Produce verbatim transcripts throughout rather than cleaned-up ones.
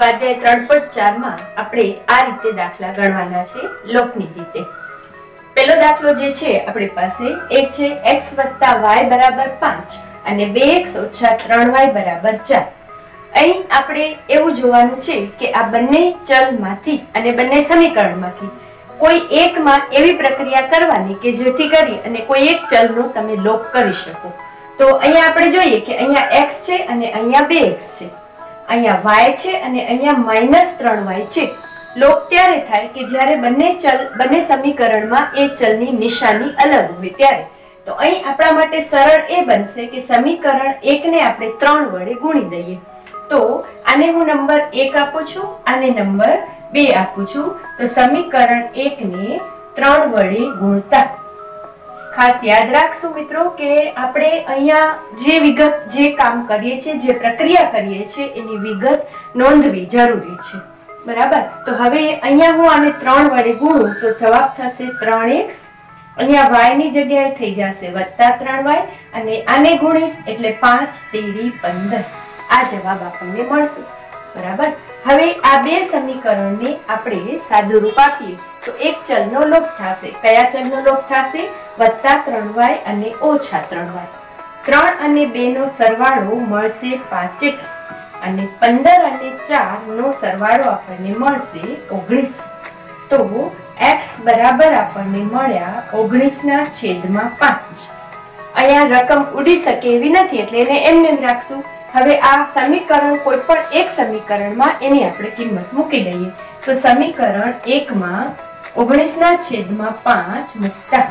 સ્વાધ્યાય ત્રણ પોઈન્ટ ચાર માં આપણે આ રીતે દાખલા ગણવાના છે લોપની રીતે। પહેલો દાખલો જે છે આપણી પાસે એક છે x વત્તા y બરાબર પાંચ અને બે x ઓછા ત્રણ y બરાબર ચાર। અહીં આપણે એવું જોવાનું છે કે આ બંને ચલમાંથી અને બંને સમીકરણમાંથી કોઈ એકમાં એવી પ્રક્રિયા કરવાની કે જેથી કરી અને કોઈ એક ચલનો તમે લોપ કરી શકો। તો અહીંયા આપણે જોઈએ કે અહીંયા x છે અને અહીંયા બે x છે, અહીંયા y છે અને અહીંયા માઇનસ ત્રણ y છે। લોપ ત્યારે થાય કે જ્યારે બંને ચલ બંને સમીકરણમાં એ ચલની નિશાની અલગ હોય ત્યારે। તો અહીં આપણા માટે સરળ એ બનશે કે સમીકરણ એક ને આપણે ત્રણ વડે ગુણી દઈએ। તો આને હું નંબર એક આપું છું, આને નંબર બે આપું છું। તો સમીકરણ એક ને ત્રણ વડે ગુણતા ખાસ યાદ રાખશું મિત્રો કે આપણે અહીંયા જે વિગત જે કામ કરીએ છીએ, જે પ્રક્રિયા કરીએ છીએ એની વિગત નોંધવી જરૂરી છે, બરાબર। તો હવે અહીંયા હું આને ત્રણ વડે ગુણું તો જવાબ થશે ત્રણ એક્સ, અહીંયા y ની જગ્યાએ થઈ જશે વત્તા ત્રણ વાય અને આને ગુણીશ એટલે પાંચ તેરી પંદર, આ જવાબ આપણને મળશે, બરાબર। હવે આ બે સમીકરણને આપણે સાદુરૂપ આપીએ તો એક ચલનો લોપ થશે। કયા ચલનો લોપ થશે? વત્તા ત્રણ વાય અને ઓછા ત્રણ વાય। ત્રણ અને બે નો સરવાળો મળશે પાંચ એક્સ અને પંદર અને ચાર નો સરવાળો આપણને મળશે ઓગણીસ। તો x બરાબર આપણને મળ્યા ઓગણીસ ના છેદમાં પાંચ। અહીંયા રકમ ઉડી શકે એવી નથી એટલે એને એમને એમ રાખશું। હવે આ સમીકરણ કોઈ પણ એક સમીકરણમાં એની આપણે કિંમત મૂકી દઈએ। તો સમીકરણ એક માં ઓગણીસ ના છેદમાં પાંચ મૂકતા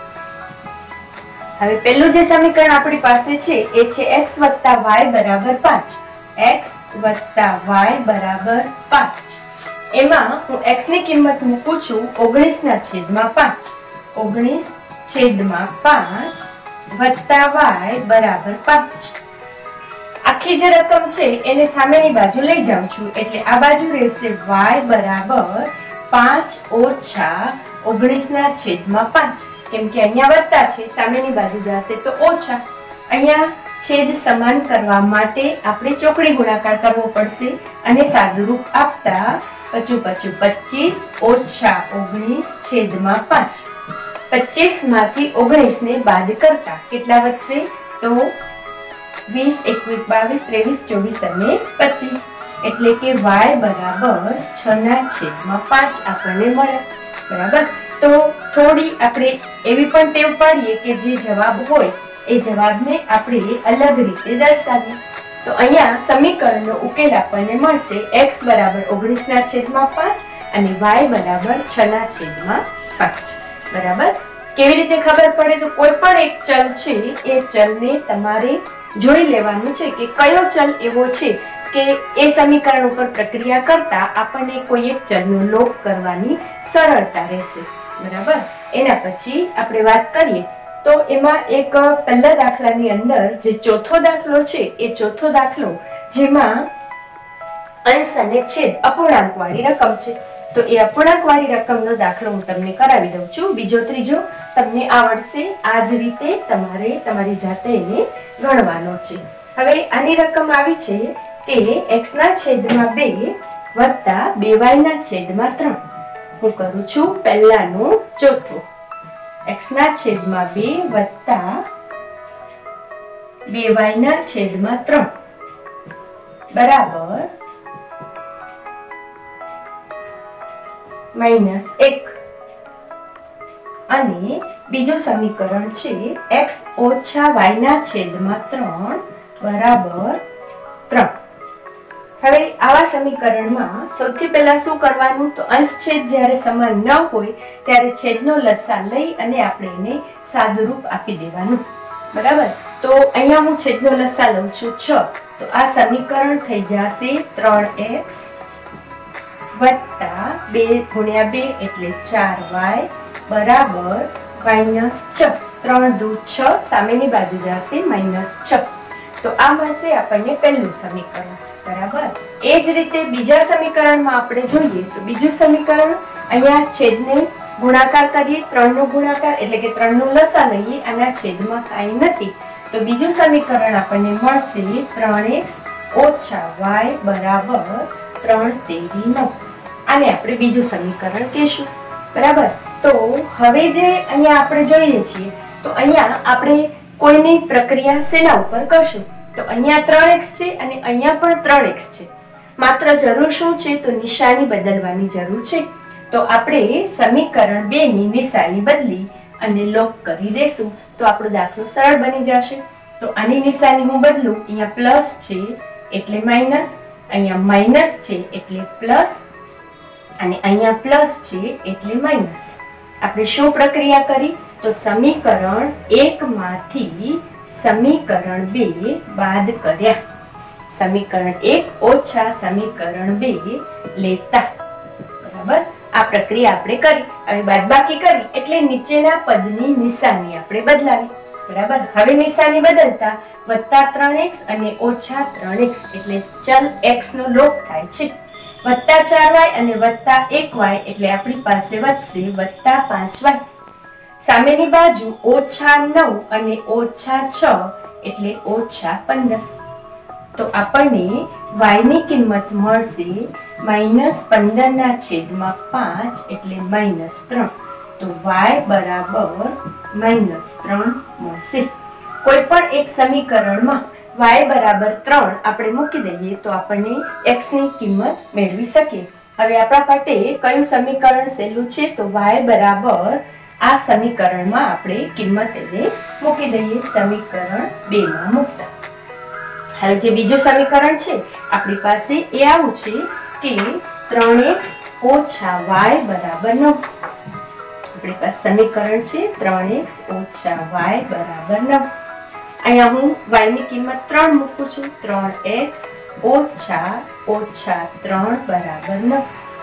હવે પહેલું જે સમીકરણ આપણી પાસે છે એ છે x વત્તા y બરાબર પાંચ। x વત્તા y બરાબર પાંચ। એમાં હું x ની કિંમત મૂકું છું ઓગણીસ ના છેદમાં પાંચ। ઓગણીસ છેદમાં પાંચ વત્તા y બરાબર પાંચ। આખી જે રકમ છે એને સામેની બાજુ લઈ જાઉં છું એટલે આ બાજુ રહેશે y બરાબર પાંચ ઓછા ઓગણીસ ના છેદમાં પાંચ। કેમ કે અહીંયા વત્તા છે, સામેની બાજુ જશે તો ઓછા। અહીંયા છેદ સમાન કરવા માટે આપણે ચોકડી ગુણાકાર કરવો પડશે અને સાદુરૂપ આપતા પચું પચું પચીસ ઓછા ઓગણીસ છેદમાં પાંચ। પચીસ માંથી ઓગણીસ ને બાદ કરતા કેટલા વધશે? તો વીસ, એકવીસ, બાવીસ, ત્રેવીસ, ચોવીસ અને પચીસ એટલે કે y બરાબર છ ના છેદમાં પાંચ આપણને મળે, બરાબર। તો થોડી આપણે એવી પણ ટેવ પાડીએ કે જે જવાબ હોય એ જવાબને આપણે અલગ રીતે દર્શાવીએ। તો અહીંયા સમીકરણનો ઉકેલ આપણને મળશે x બરાબર ઓગણીસ ના છેદમાં પાંચ અને y બરાબર છ ના છેદમાં પાંચ, બરાબર। કેવી રીતે ખબર પડે? તો કોઈ પણ એક ચલ છે એ ચલને તમારે જોઈ લેવાનું છે કે કયો ચલ એવો છે કે એ સમીકરણ ઉપર પ્રક્રિયા કરતા આપણને કોઈ એક ચલનો લોપ કરવાની સરળતા રહેશે, બરાબર। એના પછી આપણે વાત કરીએ તો એમાં એક પહેલા દાખલાની અંદર જે ચોથો દાખલો છે એ ચોથો દાખલો જેમાં અંશ અને છેદ અપૂર્ણાંક વાળી રકમ છે તો એ અપૂર્ણાંક વાળી રકમનો દાખલો હું તમને કરાવી દઉં છું। બીજો ત્રીજો તમને આવડશે, આ જ રીતે તમારે તમારી જાતે એને ગણવાનો છે। હવે આની રકમ આવી છે કે x ના છેદમાં બે વત્તા બે y ના છેદમાં ત્રણ। હું કરું છું પહેલાનો ચોથો, x ના છેદમાં બે વત્તા બે y ના છેદમાં ત્રણ બરાબર માઇનસ એક અને બીજું સમીકરણ છે x ઓછા y ના છેદમાં ત્રણ બરાબર ત્રણ। હવે આવા સમીકરણમાં સૌથી પહેલા શું કરવાનું? તો અંશ છેદ જ્યારે સમાન ન હોય ત્યારે છેદનો લસા લઈ અને આપણે એને સાદુરૂપ આપી દેવાનું, બરાબર। તો અહીંયા હું છેદનો લસા લઉં છું છ, તો આ સમીકરણ થઈ જશે ત્રણ એક્સ વત્તા બે ગુણ્યા બે એટલે ચાર વાય બરાબર માઇનસ છ। ત્રણ દુ છ, સામેની બાજુ જશે માઇનસ છ। તો આ મળશે આપણને પહેલું સમીકરણ, બરાબર। એ જ રીતે બીજા સમીકરણમાં આપણે જોઈએ તો બીજું સમીકરણ અહીંયા છેદને ગુણાકાર કરીએ, ત્રણ નો ગુણાકાર એટલે કે ત્રણ નો લસા લઈએ, આના છેદમાં કાંઈ નથી તો બીજું સમીકરણ આપણને મળશે ત્રણ એક્સ ઓછા વાય બરાબર ત્રણ તેરી નવ. આને આપણે બીજું સમીકરણ કહેશું. બરાબર. તો હવે જે અહીંયા આપણે જોઈએ છીએ તો અહીંયા આપણે કોઈની પ્રક્રિયા શેના ઉપર કરશું? તો અહીંયા ત્રણ એક્સ છે અને અહીંયા પણ ત્રણ એક્સ છે. માત્ર જરૂર શું છે? તો નિશાની બદલવાની જરૂર છે. તો આપણે સમીકરણ બે ની નિશાની બદલી અને લોપ કરી દેશું તો આપણો દાખલો સરળ બની જશે. તો આની નિશાની હું બદલું. અહીંયા પ્લસ છે એટલે માઇનસ, અહીંયા માઇનસ છે એટલે પ્લસ અને અહીંયા પ્લસ છે એટલે માઇનસ. આપણે શું પ્રક્રિયા કરી? તો સમીકરણ એક માંથી સમીકરણ બે બાદ કર્યા. સમીકરણ એક ઓછા સમીકરણ બે લેતા. બરાબર. આ પ્રક્રિયા આપણે કરી. હવે બાદબાકી કરી એટલે નીચેના પદની નિશાની આપણે બદલાવી. બરાબર. હવે નિશાની બદલતા વત્તા ત્રણ એક્સ અને ઓછા ત્રણ એક્સ એટલે ચલ x નો લોપ થાય છે. વત્તા ચાર વાય અને વત્તા એક વાય એટલે આપણી પાસે વધશે વત્તા પાંચ વાય. સામેની બાજુ ઓછા નવ અને ઓછા છ એટલે ઓછા પંદર. તો આપણને y ની કિંમત મળશે માઇનસ પંદર ના છેદમાં પાંચ એટલે માઇનસ ત્રણ. તો y બરાબર માઇનસ ત્રણ મળશે. કોઈ પણ એક સમીકરણમાં y બરાબર ત્રણ આપણે મૂકી દઈએ તો આપણને x ની કિંમત મેળવી શકીએ. હવે આપણા માટે કયું સમીકરણ સહેલું છે? તો y બરાબર આ સમીકરણમાં આપણે કિંમત એને મૂકી દઈએ. સમીકરણ બે માં મૂકતા હવે જે બીજું સમીકરણ છે આપણી પાસે એ આવું છે કે ત્રણ એક્સ ઓછા વાય બરાબર નવ. આપણી પાસે સમીકરણ છે ત્રણ એક્સ ઓછા વાય બરાબર નવ. અહીંયા હું y ની કિંમત ત્રણ મૂકું છું. ત્રણ એક્સ ઓછા ઓછા ત્રણ બરાબર નવ.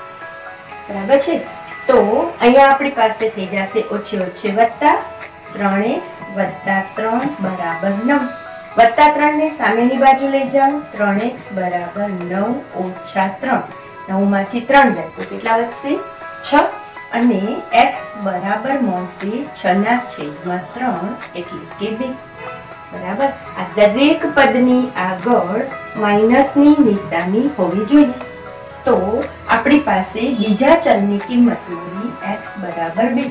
બરાબર છે. તો અહીંયા આપણી પાસે થઈ જશે ઓછે ઓછે વત્તા ત્રણ એક્સ વત્તા ત્રણ બરાબર નવ. વત્તા ત્રણ ને સામેની બાજુ લઈ જાઓ. ત્રણ એક્સ બરાબર નવ ઓછા ત્રણ. નવ માંથી ત્રણ જાય તો કેટલા વધશે? છ. અને x બરાબર મળશે છ ના છેદમાં ત્રણ એટલે કે બે. બરાબર. આ દરેક પદની આગળ માઇનસ ની નિશાની હોવી જોઈએ. તો આપણી પાસે બીજા ચલની કિંમત મળી x બરાબર બે.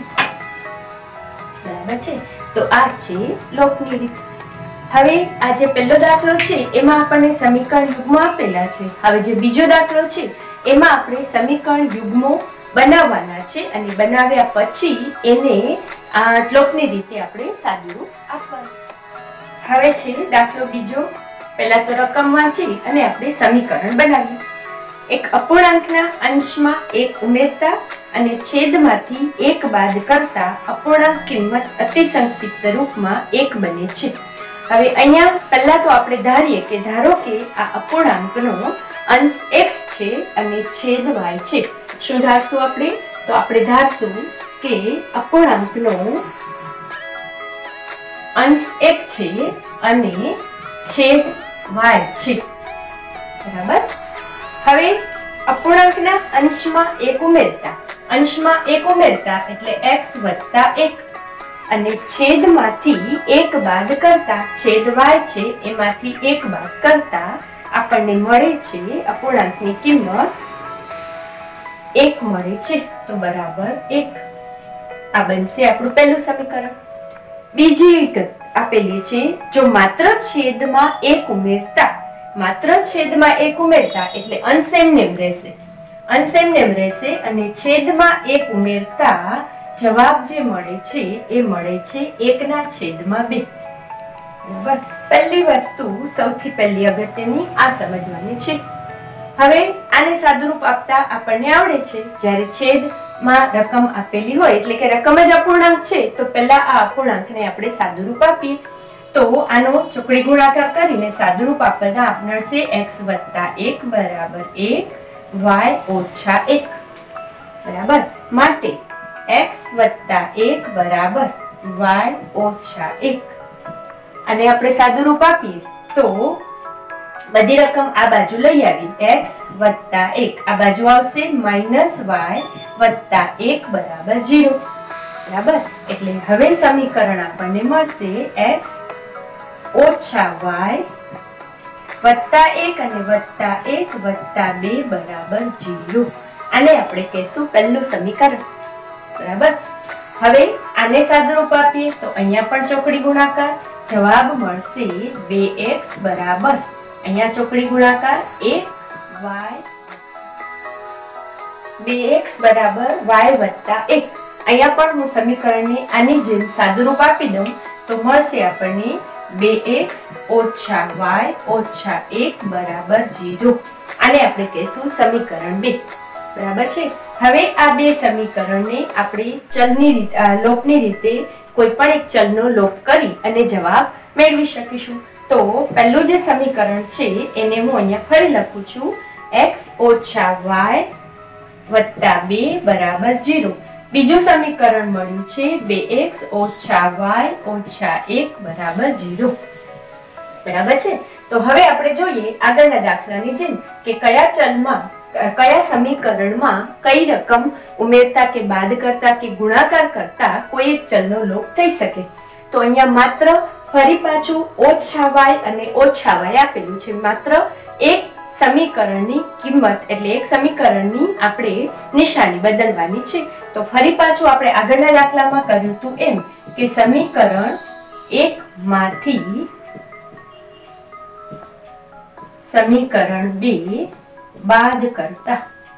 બરાબર છે. તો આ છે લોપની રીત. હવે આ જે પહેલો દાખલો છે એમાં આપણને સમીકરણ યુગ્મો આપેલા છે. હવે જે બીજો દાખલો છે એમાં આપણે સમીકરણ યુગ્મો બનાવવાના છે અને બનાવ્યા પછી એને આ લોપની રીતે આપણે સાદુરૂપ આપવાનું. હવે છે દાખલો બીજો. પહેલા તો રકમ વાંચી અને આપણે સમીકરણ બનાવીએ. એક અપૂર્ણાંકના અંશમાં એક ઉમેરતા અને છેદમાંથી એક બાદ કરતા અપૂર્ણાંક કિંમત અતિ સંક્ષિપ્ત રૂપમાં એક બને છે. હવે અહીંયા પહેલા તો આપણે ધારીએ કે ધારો કે આ અપૂર્ણાંકનો અંશ x છે અને છેદ y છે. શું ધારશું આપણે? તો આપણે ધારશું કે અપૂર્ણાંકનો અંશ x છે અને છેદ y છે. બરાબર. હવે અપૂર્ણાંકના અંશમાં એક ઉમેરતા અંશમાં એક ઉમેરતા એટલે x વત્તા એક અને છેદમાંથી એક બાદ કરતા છેદ y છે એમાંથી એક બાદ કરતા આપણને મળે છે અપૂર્ણાંકની કિંમત એક મળે છે. તો બરાબર એક. આ બનશે આપણું પહેલું સમીકરણ. બીજી વિગત આપેલી છે જો માત્ર છેદમાં એક ઉમેરતા માત્ર છેદમાં એક ઉમેરતા એટલે અંશ એમનેમ રહેશે. અંશ એમનેમ રહેશે અને છેદમાં એક ઉમેરતા જવાબ જે મળે છે એ મળે છે એક ના છેદમાં બે. બરાબર. પહેલી વસ્તુ સૌથી પહેલી અગત્યની આ સમજવાની છે. હવે આને સાદુરૂપ આપતા આપણને આવડે છે જ્યારે છેદમાં રકમ આપેલી હોય એટલે કે રકમ જ અપૂર્ણાંક છે તો પહેલા આ અપૂર્ણાંકને આપણે સાદુરૂપ આપીએ. તો આનો ચોકડી ગુણાકાર કરીને સાદુરૂપ આપતા મળશે x વત્તા એક બરાબર એક y ઓછા એક. બરાબર. માટે x વત્તા એક બરાબર y ઓછા એક. અને આપણે સાદુરૂપ આપીએ તો બધી રકમ આ બાજુ લઈ આવી. x વત્તા એક આ બાજુ આવશે માઇનસ y વત્તા એક બરાબર ઝીરો. બરાબર. એટલે હવે સમીકરણ આપણને મળશે x ઓછા y વત્તા એક અને વત્તા એક વત્તા બે બરાબર જીરો. આને આપણે કહીશું પહેલું સમીકરણ. બરાબર. હવે આને સાદુરૂપ આપીએ તો અહીંયા પણ ચોકડી ગુણાકાર, જવાબ મળશે બે એક્સ બરાબર અહીંયા ચોકડી ગુણાકાર એક વાય બે એક્સ બરાબર વાય વત્તા એક. અહીંયા પણ હું સમીકરણને આની જેમ સાદુરૂપ આપી દઉં તો મળશે આપણને બે એક્સ ઓછા વાય ઓછા એક બરાબર જીરો. આને આપણે કહીશું સમીકરણ બે. બરાબર છે. હવે આ બે સમીકરણને આપણે ચલની રીતે લોપની રીતે કોઈ પણ એક ચલનો લોપ કરી અને જવાબ મેળવી શકીશું. તો પહેલું જે સમીકરણ છે એને હું અહીંયા ફરી લખું છું x ઓછા y વત્તા બે બરાબર જીરો. બીજું સમીકરણ મળ્યું છે બે એક્સ ઓછા વાય ઓછા એક બરાબર જીરો. બરાબર છે. તો હવે આપણે જોઈએ આગળના દાખલાની જેમ કે કયા ચલમાં કયા સમીકરણમાં કઈ રકમ ઉમેરતા કે બાદ કરતા કે ગુણાકાર કરતા કોઈ એક ચલનો લોપ થઈ શકે. તો અહીંયા માત્ર ફરી પાછું ઓછા વાય અને ઓછા વાય આપેલું છે. માત્ર એક સમીકરણની કિંમત એટલે એક સમીકરણની આપણે નિશાની બદલવાની છે. તો ફરી પાછું આપણે આગળના દાખલામાં કર્યું હતું એમ કે સમીકરણ એક માંથી સમીકરણ બે બાદ કરતા.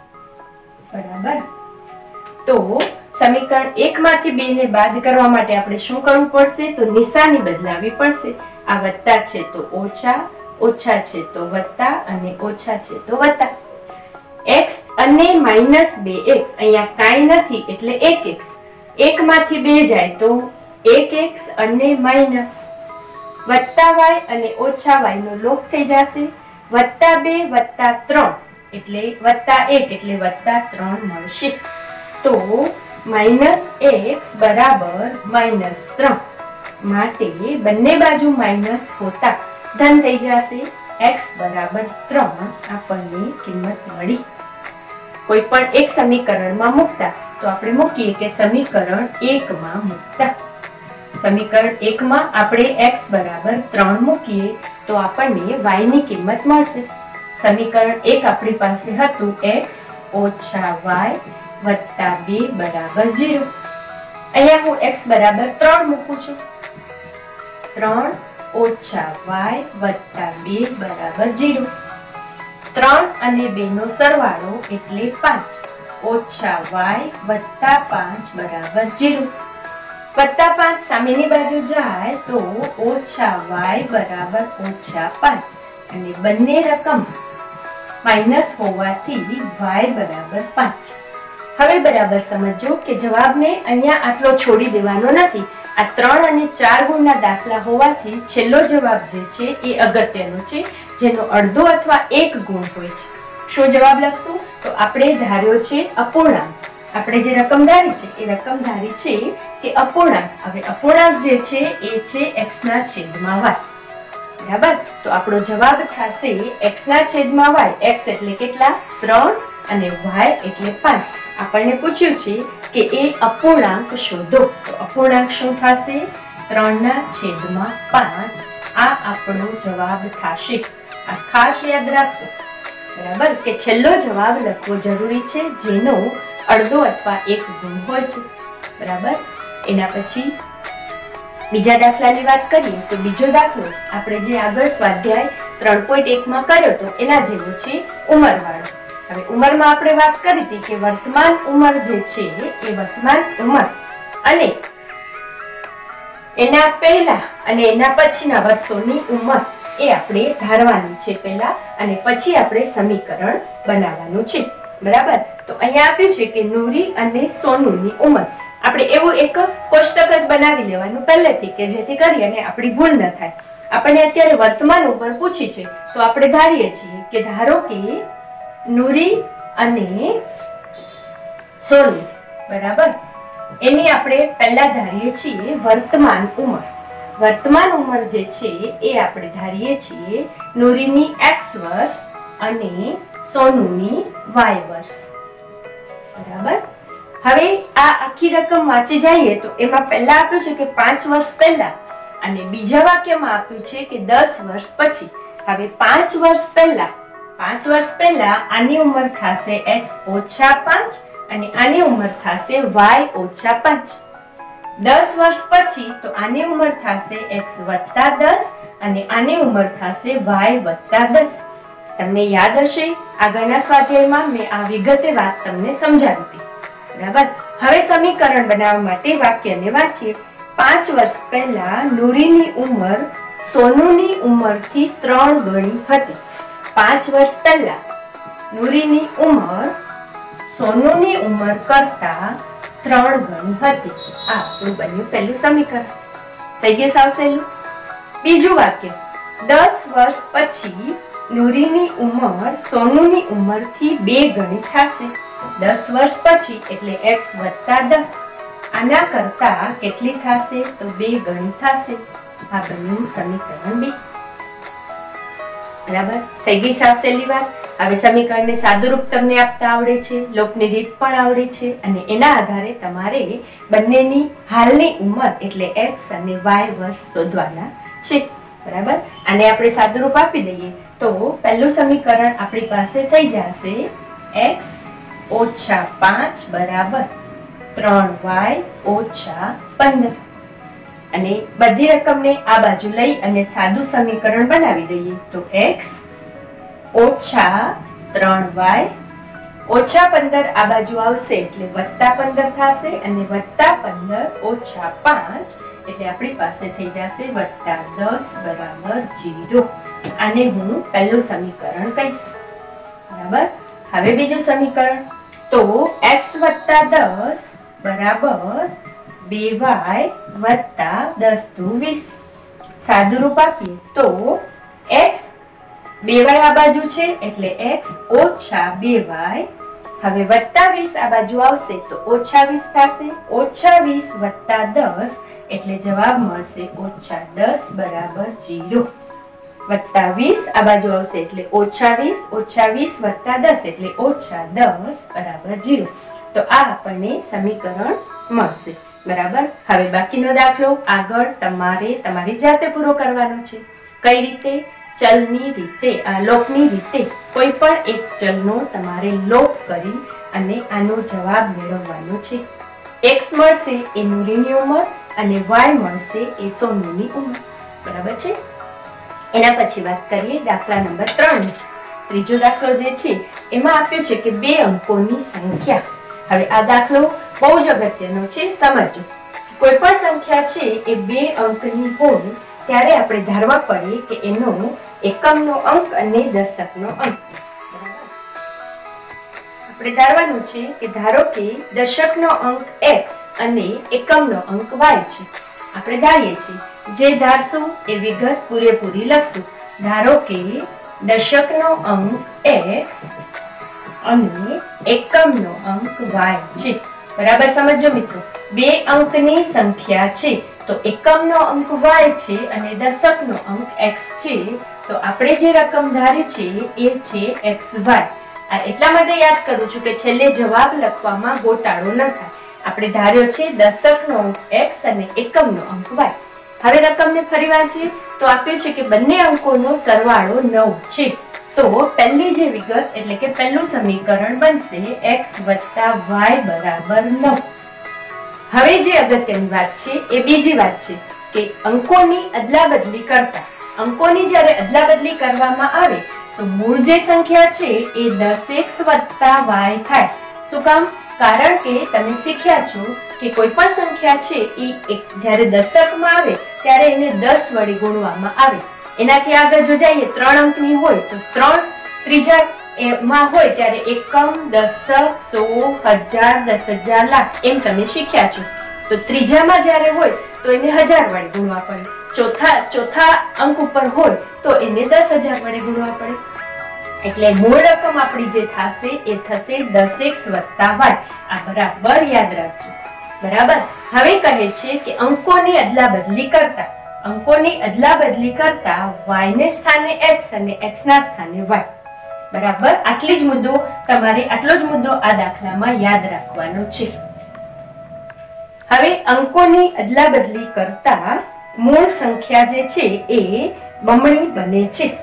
બરાબર. તો સમીકરણ એક માંથી બે ને બાદ કરવા માટે આપણે શું કરવું પડશે? તો નિશાની બદલાવી પડશે. આ વત્તા છે તો ઓછા, ઓછા છે તો વત્તા અને ઓછા છે તો વત્તા. x અને માઈનસ બે એક્સ અહીંયા કાંઈ નથી એટલે એક એક્સ. એક માંથી બે જાય તો એક એક્સ અને માઈનસ વત્તા વાય અને ઓછા વાય નો લોપ થઈ જશે. વત્તા બે વત્તા ત્રણ એટલે વત્તા એક એટલે વત્તા ત્રણ મળશે. તો માઇનસ એક્સ બરાબર માઇનસ ત્રણ. માટે બંને બાજુ માઇનસ હોતા ધન થઈ જશે. એક્સ બરાબર ત્રણ આપણને કિંમત મળી. કોઈ પણ એક સમીકરણમાં મૂકતા તો આપણે મૂકીએ કે સમીકરણ એક માં મૂકતા. સમીકરણ એક માં આપણે x બરાબર ત્રણ મૂકીએ તો આપણને y ની કિંમત મળશે. સમીકરણ એક આપણી પાસે હતું x ઓછા y વત્તા બે બરાબર જીરો. અહીંયા હું x બરાબર ત્રણ મૂકું છું. ત્રણ ઓછા y વત્તા બે બરાબર જીરો. ત્રણ અને બે નો સરવાળો એટલે પાંચ. ઓછા y વત્તા પાંચ બરાબર જીરો. વત્તા પાંચ સામેની બાજુ જાય તો ઓછા y બરાબર ઓછા પાંચ અને બંને રકમ માઇનસ હોવાથી y બરાબર પાંચ. હવે બરાબર સમજો કે જવાબને અહીંયા આટલો છોડી દેવાનો નથી. આ ત્રણ અને ચાર ગુણના દાખલા હોવાથી છેલ્લો જવાબ જે છે એ અગત્યનો છે, જેનો અડધો અથવા એક ગુણ હોય છે. શું જવાબ લખશું? તો આપણે ધાર્યો છે અપૂર્ણાંક. આપણે જે રકમ ધારી છે એ રકમ ધારી છે કે અપૂર્ણાંક. હવે અપૂર્ણાંક જે છે એ છે x ના છેદમાં y. બરાબર. તો આપણો જવાબ થશે x ના છેદમાં y. x એટલે કેટલા? ત્રણ અને y એટલે પાંચ. આપણને પૂછ્યું છે કે એ અપૂર્ણાંક શોધો. તો અપૂર્ણાંક શું થશે? ત્રણ ના છેદમાં પાંચ. આ આપણો જવાબ થશે. આ ખાસ યાદ રાખજો. બરાબર કે છેલ્લો જવાબ લખવો જરૂરી છે જેનો અડધો અથવા એક ગુણ હોય છે. બરાબર. એના પછી બીજા દાખલાની વાત કરીએ તો બીજો દાખલો આપણે જે આગળ સ્વાધ્યાય ત્રણ પોઈન્ટ એક માં કર્યો તો એના જેવો છે ઉંમરવાળો. હવે ઉંમરમાં આપણે વાત કરી હતી કે વર્તમાન ઉંમર જે છે એ વર્તમાન ઉંમર અને એના પહેલા અને એના પછીના વર્ષોની ઉંમર એ આપણે ધારવાની છે પહેલા અને પછી આપણે સમીકરણ બનાવવાનું છે. બરાબર. તો અહીંયા આપ્યું છે કે નૂરી અને સોનુની ઉંમર. આપણે એવું એક કોષ્ટક જ બનાવી લેવાનું પહેલેથી કે જેથી કરી અને આપણી ભૂલ ન થાય. આપણને અત્યારે વર્તમાન ઉંમર પૂછી છે તો આપણે ધારીએ છીએ કે ધારો કે નૂરી અને સોનુ. બરાબર. એની આપણે પહેલા ધારીએ છીએ વર્તમાન ઉંમર. વર્તમાન ઉંમર જે છે એ આપણે ધારીએ છીએ નૂરીની x વર્ષ અને સોનુની y વર્ષ. બરાબર. હવે આ આખી રકમ વાંચી જઈએ તો એમાં પહેલા આપ્યું છે કે પાંચ વર્ષ પહેલા અને બીજા વાક્યમાં આપ્યું છે કે દસ વર્ષ પછી. હવે પાંચ વર્ષ પહેલા પાંચ વર્ષ પહેલા આની ઉંમર થશે x ઓછા પાંચ અને આની ઉંમર થશે y ઓછા પાંચ. દસ વર્ષ પછી તો આની ઉંમર થશે x વત્તા દસ અને આની ઉંમર થશે y વત્તા દસ. તમને યાદ હશે આગળના સ્વાધ્યાયમાં મેં આ વિગતે વાત તમને સમજાવી હતી. બરાબર. હવે સમીકરણ બનાવવા માટે વાક્યને વાંચીએ. પાંચ વર્ષ પહેલા નૂરીની ઉંમર સોનુની ઉંમરથી ત્રણ ગણી હતી. પાંચ વર્ષ પહેલા નૂરીની ઉંમર સોનુની ઉંમર કરતા ત્રણ ગણી હતી. આ આપણું બન્યું પહેલું સમીકરણ. થઈ ગયું સાવ સહેલું. બીજું વાક્ય, દસ વર્ષ પછી નૂરીની ઉંમર સોનુની ઉંમરથી બે ગણી થશે. દસ વર્ષ પછી એટલે x વત્તા દસ. આના કરતા કેટલી થશે તો બે ગણી થશે. આ બન્યું સમીકરણ બે. બરાબર. થઈ ગઈ સાવ સહેલી વાત. હવે સમીકરણને સાદુરૂપ તમને આપતા આવડે છે, લોકની રીત પણ આવડે છે અને એના આધારે તમારે બંનેની હાલની ઉંમર એટલે x અને y વર્ષ શોધવાના છે. બરાબર. આને આપણે સાદુરૂપ આપી દઈએ તો પહેલું સમીકરણ આપણી પાસે થઈ જશે x ઓછા પાંચ બરાબર ત્રણ y ઓછા પંદર. અને બધી રકમને આ બાજુ લઈ અને સાદું સમીકરણ બનાવી દઈએ તો x ઓછા ત્રણ y ઓછા પંદર આ બાજુ આવશે એટલે વત્તા પંદર થશે અને વત્તા પંદર ઓછા પાંચ એટલે આપણી પાસે થઈ જશે વત્તા દસ બરાબર જીરો. આને હું પહેલું સમીકરણ કહીશ. બરાબર. હવે બીજું સમીકરણ તો x વત્તા દસ બરાબર બે y વત્તા દસ દુ વીસ. સાદુરૂપ આપીએ તો x બે y આ બાજુ છે એટલે x ઓછા બે y. હવે વત્તા વીસ આ બાજુ આવશે તો ઓછા વીસ થશે. ઓછા વીસ વત્તા દસ એટલે જવાબ મળશે ઓછા દસ બરાબર જીરો. વત્તા વીસ આ બાજુ આવશે એટલે ઓછા વીસ. ઓછા વીસ વત્તા દસ એટલે ઓછા દસ બરાબર જીરો. તો આ આપણને સમીકરણ મળશે. બરાબર. હવે બાકીનો દાખલો આગળ તમારે તમારી જાતે પૂરો કરવાનો છે. કઈ રીતે? ચલની રીતે, આ લોકની રીતે કોઈ પણ એક ચલનો તમારે લોપ કરી અને આનો જવાબ મેળવવાનો છે. x મળશે એ નૂરીની ઉંમર અને y મળશે એ સોનુની ઉંમર. બરાબર છે. એના પછી વાત કરીએ દાખલા નંબર ત્રણ. ત્રીજો દાખલો જે છે એમાં આપ્યું છે કે બે અંકોની સંખ્યા. હવે આ દાખલો બહુ જ અગત્યનો છે, સમજો. કોઈ પણ સંખ્યા છે એ બે અંકની હોય ત્યારે આપણે ધારવા પડે કે એનો એકમનો અંક અને દશકનો અંક. આપણે ધારવાનું છે કે ધારો કે દશકનો અંક x અને એકમનો અંક y છે. આપણે ધારીએ છીએ. જે ધારશું એ વિગત પૂરેપૂરી લખશું. ધારો કે દશકનો અંક x અને એકમનો અંક y છે. બરાબર સમજો મિત્રો. બે અંકની સંખ્યા છે તો એકમનો અંક y છે અને દશકનો અંક x છે. તો આપણે જે રકમ ધારી છે એ છે xy. આ એટલા માટે યાદ કરું છું કે છેલ્લે જવાબ લખવામાં ગોટાળો ન થાય. આપણે ધાર્યો છે દશકનો અંક x અને એકમનો અંક y. હવે રકમને ફરી વાંચીએ તો આપ્યું છે કે બંને અંકોનો સરવાળો નવ છે. તો પહેલી જે વિગત એટલે કે પહેલું સમીકરણ બનશે x વત્તા y બરાબર નવ. હવે જે અગત્યની વાત છે એ બીજી વાત છે કે અંકોની અદલાબદલી કરતા અંકોની જ્યારે અદલાબદલી કરવામાં આવે તો મૂળ જે સંખ્યા છે એ દસ એક્સ વત્તા y થાય. શું કામ? કારણ કે તમે શીખ્યા છો કે કોઈ પણ સંખ્યા છે એ જ્યારે દશકમાં આવે ત્યારે એને દસ વડે ગુણવામાં આવે. એનાથી આગળ જો જઈએ ત્રણ અંકની હોય તો ત્રણ ત્રીજા એમાં હોય ત્યારે એકમ, દશક, સો, હજાર, દસ હજાર, લાખ એમ તમે શીખ્યા છો. તો ત્રીજામાં જ્યારે હોય તો એને હજાર વડે ગુણવા પડે. ચોથા ચોથા અંક ઉપર હોય તો એને દસ હજાર વડે ગુણવા પડે. એટલે મૂળ રકમ આપણી જે થશે એ થશે દસ એક્સ વત્તા વાય. આ બરાબર યાદ રાખજો. બરાબર. હવે કહે છે કે અંકોની અદલાબદલી કરતા અંકોની અદલાબદલી કરતા y ને સ્થાને x અને x ના સ્થાને y. બરાબર. આટલી જ મુદ્દો તમારે આટલો જ મુદ્દો આ દાખલામાં યાદ રાખવાનો છે. હવે અંકોની અદલાબદલી કરતા મૂળ સંખ્યા જે છે એ બમણી બને છે.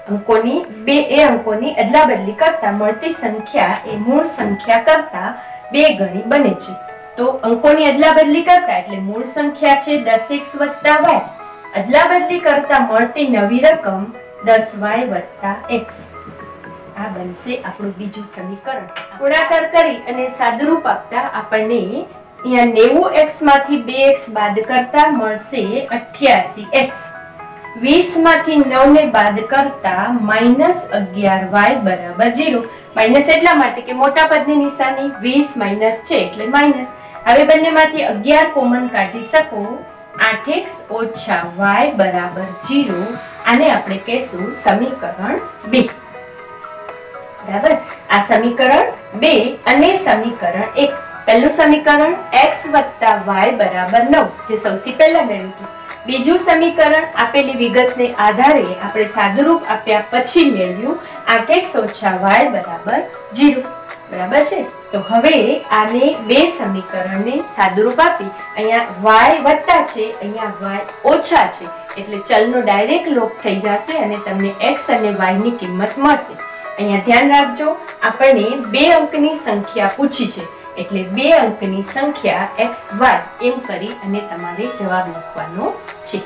અંકોની બે એ અંકોની અદલાબદલી કરતા મળતી સંખ્યા એ મૂળ સંખ્યા કરતા બે ગણી બને છે. તો અંકોની અદલાબદલી કરતા એટલે મૂળ સંખ્યા છે દસ એક્સ વત્તા વાય, અદલાબદલી કરતા મળતી નવી રકમ દસ વાય વત્તા એક્સ. આ બનશે આપણું બીજું સમીકરણ. ગુણાકાર કરી અને સાદુરૂપ આપતા આપણને અહીંયા નેવું એક્સ માંથી બે એક્સ બાદ કરતા મળશે અઠ્યાસી એક્સ. વીસ માંથી નવ ને બાદ કરતા માઇનસ અગિયાર વાય બરાબર ઝીરો. માઇનસ એટલા માટે કે મોટા પદની નિશાની વીસ માઇનસ છે એટલે માઇનસ. હવે બંનેમાંથી અગિયાર કોમન કાઢી શકો. આઠ એક્સ ઓછા વાય બરાબર ઝીરો. આને આપણે કહેશું સમીકરણ બે. બરાબર, આ સમીકરણ બે અને સમીકરણ એક. પહેલું સમીકરણ x વત્તા y બરાબર નવ જે સૌથી પહેલા મેળવ્યું હતું. બીજું સમીકરણ આપેલી વિગતને આધારે આપણે સાદુરૂપ આપ્યા પછી મેળવ્યું આઠ એક્સ ઓછા વાય બરાબર ઝીરો. બરાબર છે. તો હવે આને બે સમીકરણને સાદુરૂપ આપી અહીંયા y વત્તા છે, અહીંયા y ઓછા છે એટલે ચલનો ડાયરેક્ટ લોપ થઈ જશે અને તમને x અને y ની કિંમત મળશે. અહીંયા ધ્યાન રાખજો, આપણને બે અંકની સંખ્યા પૂછી છે એટલે બે અંકની સંખ્યા એક્સ વાય એમ કરી અને તમારે જવાબ લખવાનો છે.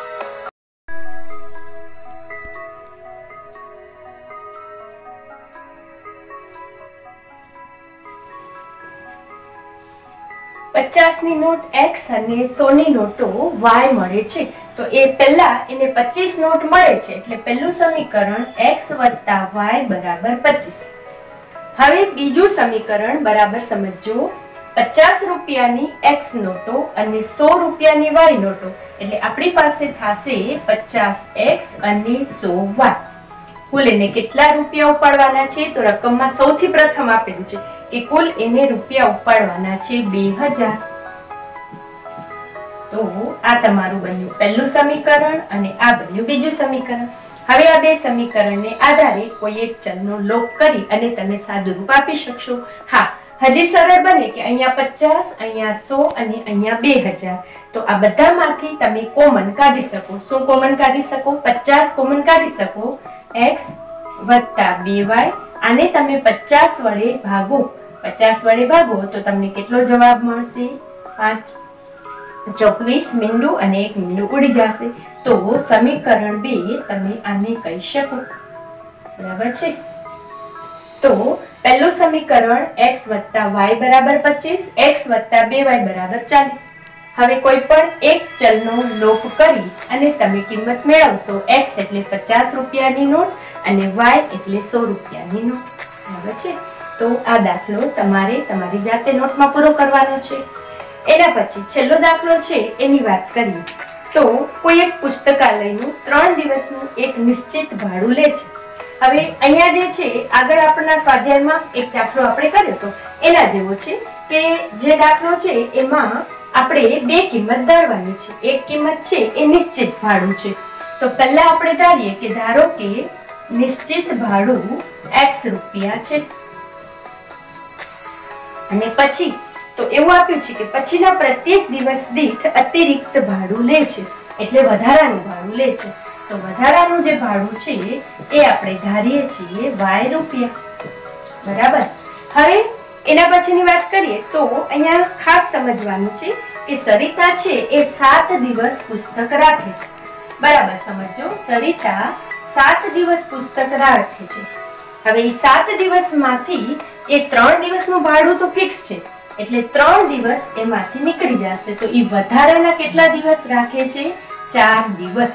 પચાસ ની નોટ એક્સ અને સો ની નોટો વાય મળે છે. તો એ પહેલા એને પચીસ નોટ મળે છે એટલે પહેલું સમીકરણ x વત્તા વાય બરાબર પચીસ. હવે બીજું સમીકરણ બરાબર સમજો. પચાસ રૂપિયાની x નોટો અને સો રૂપિયાની y નોટો એટલે આપણી પાસે થશે પચાસ એક્સ અને સો વાય. કુલ એને કેટલા રૂપિયા ઉપાડવાના છે? તો રકમમાં સૌથી પ્રથમ આપેલું છે કે કુલ એને રૂપિયા ઉપાડવાના છે બે હજાર. તો આ તમારું બન્યું પહેલું સમીકરણ અને આ બન્યું બીજું સમીકરણ. હવે આ બે સમીકરણને આધારે કોઈ એક ચલનો લોપ કરી અને તમે સાદુરૂપ આપી શકશો. હા, હજી સરળ બને કે અહીંયા પચાસ, અહીંયા સો અને અહીંયા બે હજાર. તો આ બધામાંથી તમે કોમન કાઢી શકો. શું કોમન કાઢી શકો? પચાસ કોમન કાઢી શકો. x વત્તા બે વાય. આને તમે પચાસ વડે ભાગો. પચાસ વડે ભાગો તો તમને કેટલો જવાબ મળશે? પાંચ. ચોવીસ મીંડું અને એક મીંડું ઉડી જશે. તો સમીકરણ બે તમે આને કહી શકો. બરાબર છે. તો પહેલું સમીકરણ x વત્તા y બરાબર પચીસ, x વત્તા બે વાય બરાબર ચાલીસ. હવે કોઈ પણ એક ચલનો લોપ કરી અને તમે કિંમત મેળવશો. x એટલે પચાસ રૂપિયાની નોટ અને y એટલે સો રૂપિયાની નોટ. બરાબર છે. તો આ દાખલો તમારે તમારી જાતે નોટમાં પૂરો કરવાનો છે. એના પછી છેલ્લો દાખલો છે એની વાત કરીએ તો કોઈ એક પુસ્તકાલયનું ત્રણ દિવસનું એક નિશ્ચિત ભાડું લે છે. હવે અહીંયા જે છે આગળ આપણા સ્વાધ્યાયમાં એક દાખલો આપણે કર્યો હતો એના જેવો છે કે જે દાખલો છે એમાં આપણે બે કિંમત ધારવાની છે. એક કિંમત છે એ નિશ્ચિત ભાડું છે. તો પહેલા આપણે ધારીએ કે ધારો કે નિશ્ચિત ભાડું x રૂપિયા છે અને પછી તો એવું આપ્યું છે કે પછીના પ્રત્યેક દિવસ દીઠ અતિરિક્ત ભાડું લે છે એટલે વધારાનું ભાડું લે છે. તો વધારાનું જે ભાડું છે એ આપણે ધારીએ છીએ y રૂપિયા. બરાબર. હવે એના પછીની વાત કરીએ તો અહીંયા ખાસ સમજવાનું છે કે સરિતા છે એ સાત દિવસ પુસ્તક રાખે છે. બરાબર સમજો, સરિતા સાત દિવસ પુસ્તક રાખે છે. હવે એ સાત દિવસમાંથી એ ત્રણ દિવસનું ભાડું તો ફિક્સ છે એટલે ત્રણ દિવસ એમાંથી નીકળી જશે. તો એ વધારાના કેટલા દિવસ રાખે છે? ચાર દિવસ.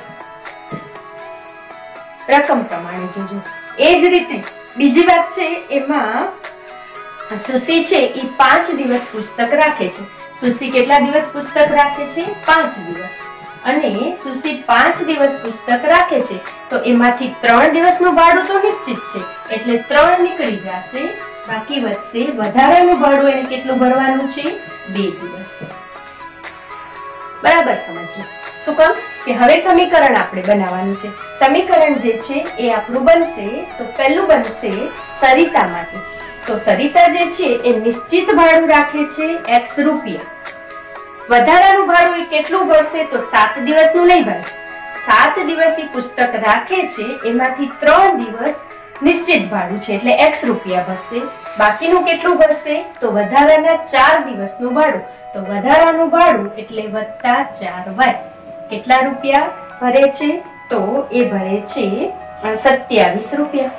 રકમ પ્રમાણે જોજો. એ જ રીતે બીજી વાત છે એમાં સુસી છે એ પાંચ દિવસ પુસ્તક રાખે છે. સુસી કેટલા દિવસ પુસ્તક રાખે છે? પાંચ દિવસ. અને સુસી પાંચ દિવસ પુસ્તક રાખે છે તો એમાંથી ત્રણ દિવસનું ભાડું તો નિશ્ચિત છે એટલે ત્રણ નીકળી જશે. બાકી વધશે વધારાનું ભાડું. એને કેટલું ભરવાનું છે? બે દિવસ. બરાબર સમજો. શું કામ કે હવે સમીકરણ આપણે બનાવવાનું છે. સમીકરણ જે છે એ આપણું બનશે તો પહેલું બનશે સરિતા માટે. તો સરિતા જે છે એ નિશ્ચિત ભાડું રાખે છે x રૂપિયા. વધારાનું ભાડું એ કેટલું ભરશે? તો સાત દિવસનું નહીં ભરે, સાત દિવસી પુસ્તક રાખે છે એમાંથી ત્રણ દિવસ નિશ્ચિત ભાડું છે એટલે એક્સ રૂપિયા ભરશે. બાકીનું કેટલું ભરશે? તો વધારાના ચાર દિવસનું ભાડું. તો વધારાનું ભાડું એટલે વત્તા ચાર વાય. કેટલા રૂપિયા ભરે છે? તો એ ભરે છે સત્યાવીસ રૂપિયા.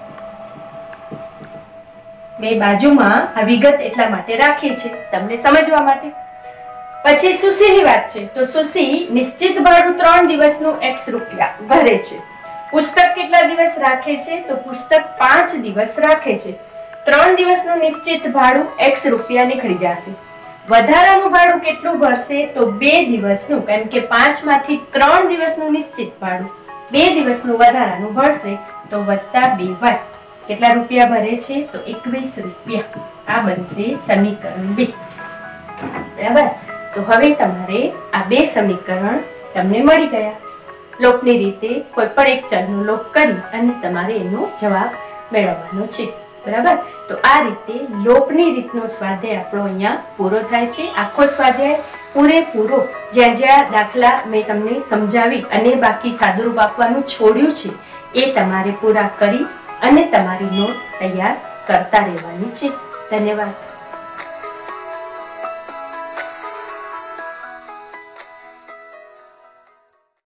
બે બાજુમાં આ વિગત એટલા માટે રાખી છે તમને સમજવા માટે. પછી સુશીની વાત છે તો સુશી નિશ્ચિત ભાડું ત્રણ દિવસનું એક્સ રૂપિયા ભરે છે. પુસ્તક કેટલા દિવસ રાખે છે? તો પુસ્તક પાંચ દિવસ રાખે છે. ત્રણ દિવસનું નિશ્ચિત ભાડું એક્સ રૂપિયા નીકળી જશે. વધારાનું ભાડું કેટલું ભરશે? તો બે દિવસનું, કારણ કે પાંચ માંથી ત્રણ દિવસનું નિશ્ચિત ભાડું, બે દિવસનું વધારાનું ભરશે તો વત્તા બે વાય. કેટલા રૂપિયા ભરે છે? તો એકવીસ રૂપિયા. આ બનશે સમીકરણ બે. બરાબર. તો હવે તમારે આ બે સમીકરણ તમને મળી ગયા. લોપની રીતે કોઈ પણ એક ચલનો લોપ કરી અને તમારે એનો જવાબ મેળવવાનો છે. બરાબર. તો આ રીતે લોપની રીતનો સ્વાધ્યાય આપણો અહીંયા પૂરો થાય છે. આખો સ્વાધ્યાય પૂરેપૂરો જ્યાં જ્યાં દાખલા મેં તમને સમજાવી અને બાકી સાદુરૂપ આપવાનું છોડ્યું છે એ તમારે પૂરા કરી અને તમારી નોટ તૈયાર કરતા રહેવાની છે. ધન્યવાદ.